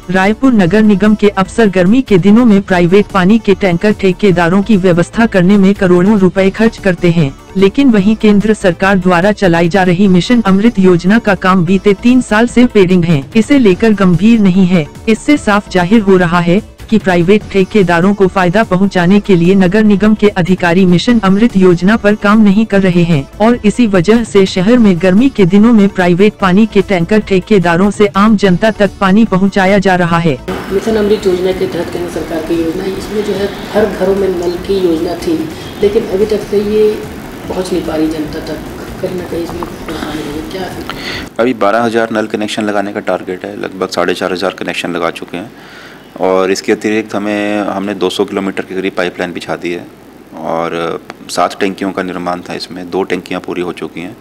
रायपुर नगर निगम के अफसर गर्मी के दिनों में प्राइवेट पानी के टैंकर ठेकेदारों की व्यवस्था करने में करोड़ों रुपए खर्च करते हैं, लेकिन वहीं केंद्र सरकार द्वारा चलाई जा रही मिशन अमृत योजना का काम बीते 3 साल से पेंडिंग है। इसे लेकर गंभीर नहीं है। इससे साफ जाहिर हो रहा है कि प्राइवेट ठेकेदारों को फायदा पहुंचाने के लिए नगर निगम के अधिकारी मिशन अमृत योजना पर काम नहीं कर रहे हैं और इसी वजह से शहर में गर्मी के दिनों में प्राइवेट पानी के टैंकर ठेकेदारों से आम जनता तक पानी पहुंचाया जा रहा है। मिशन अमृत योजना के तहत केंद्र सरकार की योजना, इसमें जो है हर घरों में नल की योजना थी, लेकिन अभी तक से ये पहुँच नहीं पा रही जनता तक। कहीं ना कहीं इसमें परेशानी है क्या है? अभी 12,000 नल कनेक्शन लगाने का टारगेट है। लगभग 4,500 कनेक्शन लगा चुके हैं और इसके अतिरिक्त हमने 200 किलोमीटर के करीब पाइपलाइन बिछा दी है और 7 टैंकियों का निर्माण था। इसमें 2 टैंकियाँ पूरी हो चुकी हैं।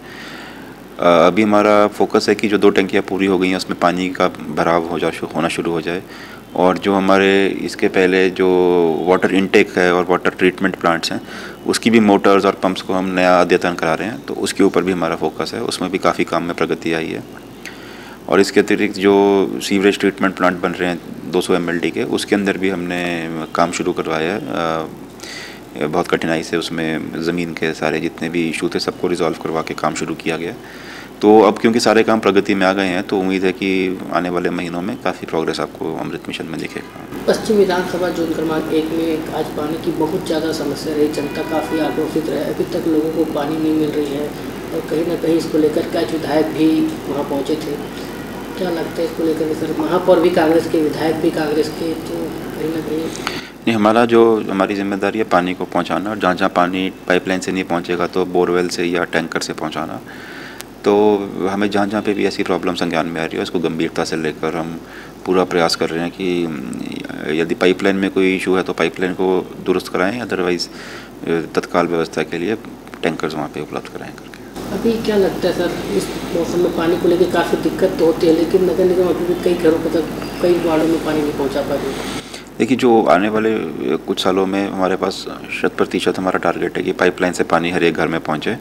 अभी हमारा फोकस है कि जो 2 टैंकियाँ पूरी हो गई हैं उसमें पानी का भराव होना शुरू हो जाए और जो हमारे इसके पहले जो वाटर इनटेक है और वाटर ट्रीटमेंट प्लांट्स हैं उसकी भी मोटर्स और पंप्स को हम नया अद्यतन करा रहे हैं, तो उसके ऊपर भी हमारा फोकस है। उसमें भी काफ़ी काम में प्रगति आई है और इसके अतिरिक्त जो सीवरेज ट्रीटमेंट प्लांट बन रहे हैं 200 mld के, उसके अंदर भी हमने काम शुरू करवाया है। बहुत कठिनाई से उसमें ज़मीन के सारे जितने भी इशू थे सबको रिजॉल्व करवा के काम शुरू किया गया। तो अब क्योंकि सारे काम प्रगति में आ गए हैं तो उम्मीद है कि आने वाले महीनों में काफ़ी प्रोग्रेस आपको अमृत मिशन में दिखेगा। पश्चिम विधानसभा जोन क्रमांक 1 में आज पानी की बहुत ज़्यादा समस्या रही, जनता काफ़ी आक्रोशित रहे। अभी तक लोगों को पानी नहीं मिल रही है और कहीं ना कहीं इसको लेकर कई विधायक भी वहाँ पहुँचे थे। क्या लगता है इसको लेकर? सर महापौर भी कांग्रेस के, विधायक भी कांग्रेस के, तो कहीं ना कहीं नहीं, हमारी जिम्मेदारी है पानी को पहुंचाना और जहाँ जहाँ पानी पाइपलाइन से नहीं पहुंचेगा तो बोरवेल से या टैंकर से पहुंचाना। तो हमें जहाँ जहाँ पे भी ऐसी प्रॉब्लम संज्ञान में आ रही है उसको गंभीरता से लेकर हम पूरा प्रयास कर रहे हैं कि यदि पाइपलाइन में कोई इशू है तो पाइपलाइन को दुरुस्त कराएँ, अदरवाइज़ तत्काल व्यवस्था के लिए टैंकर्स वहाँ पर उपलब्ध कराएँ करके। अभी क्या लगता है सर, इस मौसम में पानी को लेकर काफ़ी दिक्कत तो होती है, लेकिन नगर निगम अभी भी कई घरों तक, कई वार्डों में पानी नहीं पहुंचा पा रही है। देखिए, जो आने वाले कुछ सालों में हमारे पास 100% हमारा टारगेट है कि पाइपलाइन से पानी हर एक घर में पहुंचे।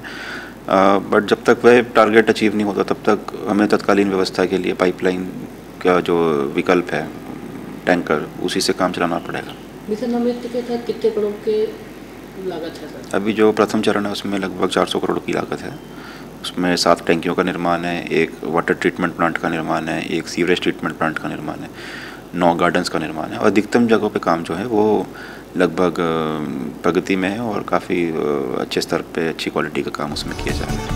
बट जब तक वह टारगेट अचीव नहीं होता तब तक हमें तत्कालीन व्यवस्था के लिए पाइपलाइन का जो विकल्प है टैंकर, उसी से काम चलाना पड़ेगा। मिशन अमृत के तहत कितने करोड़ के लागत है सर? अभी जो प्रथम चरण है उसमें लगभग 400 करोड़ की लागत है। उसमें 7 टैंकियों का निर्माण है, एक वाटर ट्रीटमेंट प्लांट का निर्माण है, एक सीवरेज ट्रीटमेंट प्लांट का निर्माण है, 9 गार्डन्स का निर्माण है और अधिकतम जगहों पे काम जो है वो लगभग प्रगति में है और काफ़ी अच्छे स्तर पे अच्छी क्वालिटी का काम उसमें किया जा रहा है।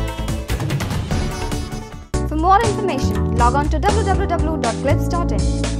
For more information, log on to www.clips.in.